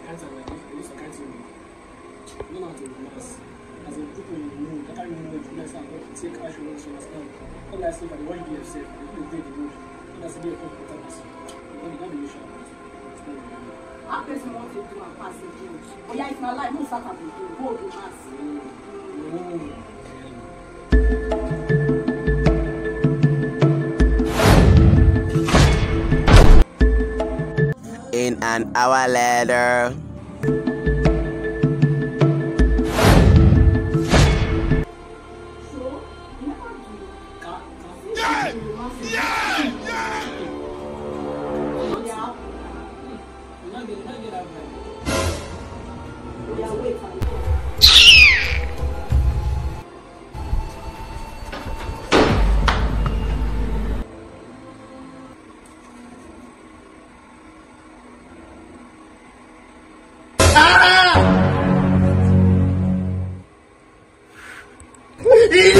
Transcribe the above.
can't like this, I can't know how to mass. As in people you know, that can't even know if you understand how to take action once you understand. All I say that the one you be yourself, you take the road. That's a bit of important. You don't be mission. How person wants to do and pass it through? Oh yeah, it's my life, no start to do, go to mass. In an hour later. Ah!